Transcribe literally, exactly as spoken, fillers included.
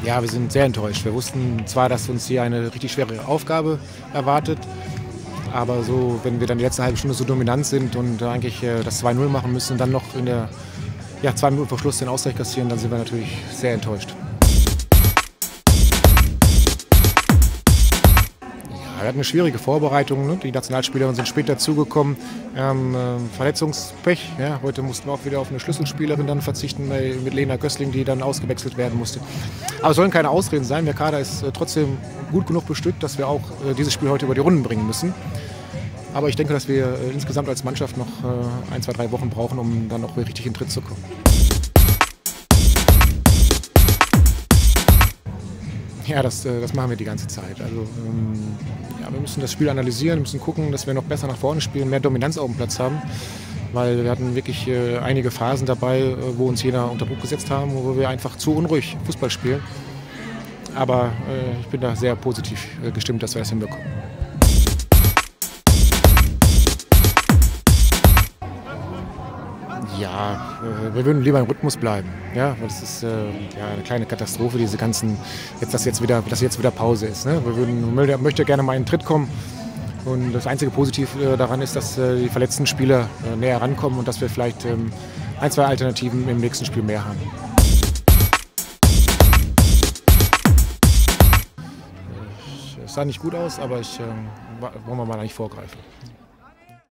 Ja, wir sind sehr enttäuscht. Wir wussten zwar, dass uns hier eine richtig schwere Aufgabe erwartet, aber so, wenn wir dann die letzte halbe Stunde so dominant sind und eigentlich äh, das zwei null machen müssen und dann noch in der ja, zwei Minuten vor Schluss den Ausgleich kassieren, dann sind wir natürlich sehr enttäuscht. Wir hatten eine schwierige Vorbereitung, ne? Die Nationalspielerinnen sind später dazugekommen. Ähm, äh, Verletzungspech. Ja? Heute mussten wir auch wieder auf eine Schlüsselspielerin dann verzichten, mit Lena Gößling, die dann ausgewechselt werden musste. Aber es sollen keine Ausreden sein. Der Kader ist äh, trotzdem gut genug bestückt, dass wir auch äh, dieses Spiel heute über die Runden bringen müssen. Aber ich denke, dass wir äh, insgesamt als Mannschaft noch äh, ein, zwei, drei Wochen brauchen, um dann auch richtig in den Tritt zu kommen. Ja, das, das machen wir die ganze Zeit. Also, ähm, ja, wir müssen das Spiel analysieren, müssen gucken, dass wir noch besser nach vorne spielen, mehr Dominanz auf dem Platz haben. Weil wir hatten wirklich äh, einige Phasen dabei, äh, wo uns jeder unter Druck gesetzt haben, wo wir einfach zu unruhig Fußball spielen. Aber äh, ich bin da sehr positiv äh, gestimmt, dass wir das hinbekommen. Ja, wir würden lieber im Rhythmus bleiben. Ja, weil es ist äh, ja, eine kleine Katastrophe, diese ganzen, jetzt, dass jetzt wieder, dass jetzt wieder Pause ist. Ne? Wir würden, man möchte gerne mal in den Tritt kommen. Und das einzige Positiv äh, daran ist, dass äh, die verletzten Spieler äh, näher rankommen und dass wir vielleicht ähm, ein, zwei Alternativen im nächsten Spiel mehr haben. Es sah nicht gut aus, aber ich äh, wollen wir mal nicht vorgreifen.